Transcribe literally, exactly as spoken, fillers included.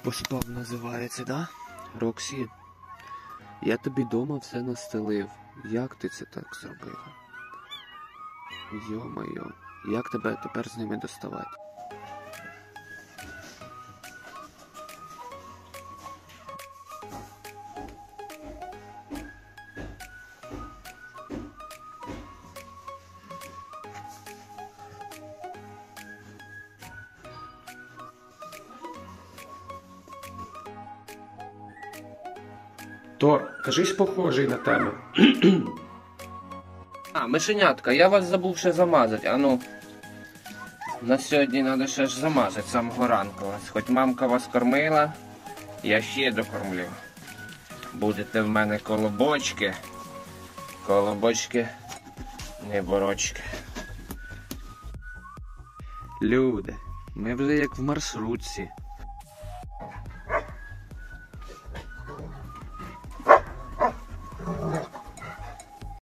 Поспав називається, да? Роксі, я тобі дома все настелив. Як ти це так зробила? Йо-моє, як тебе тепер з ними доставати? Тор, кажись, похожий на тебе. А, мишенятка, я вас забув ще замазати. А ну, на сьогодні треба ще ж замазати з самого ранку вас. Хоч мамка вас кормила, я ще докормлю. Будете в мене колобочки. Колобочки, не борочки. Люди, ми вже як в маршрутці.